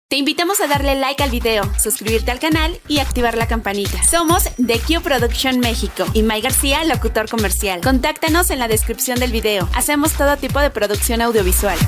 Te invitamos a darle like al video, suscribirte al canal y activar la campanita. Somos The Q Production México y May García, locutor comercial. Contáctanos en la descripción del video. Hacemos todo tipo de producción audiovisual.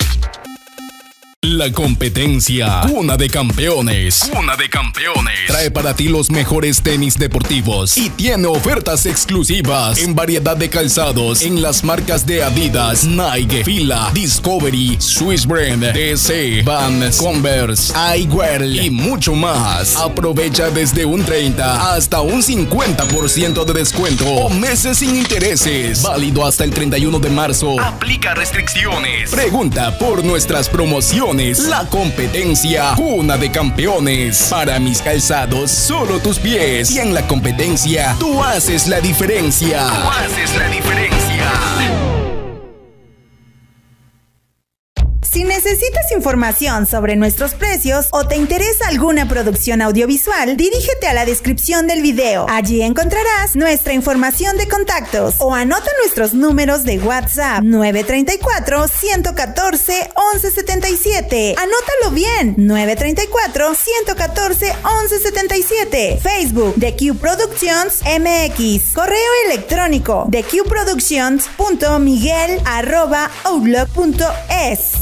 La competencia Cuna de Campeones. Cuna de Campeones trae para ti los mejores tenis deportivos y tiene ofertas exclusivas en variedad de calzados en las marcas de Adidas, Nike, Fila, Discovery, Swiss Brand, DC, Vans, Converse, Eyewear y mucho más. Aprovecha desde un 30 hasta un 50% de descuento o meses sin intereses. Válido hasta el 31 de marzo. Aplica restricciones. Pregunta por nuestras promociones. La competencia Cuna de Campeones. Para mis calzados, solo tus pies. Y en la competencia, tú haces la diferencia. Tú haces la diferencia. Si necesitas información sobre nuestros precios o te interesa alguna producción audiovisual, dirígete a la descripción del video. Allí encontrarás nuestra información de contactos o anota nuestros números de WhatsApp 934-114-1177. Anótalo bien, 934-114-1177. Facebook, The Q Productions MX. Correo electrónico, theqproductions.miguel@outlook.es.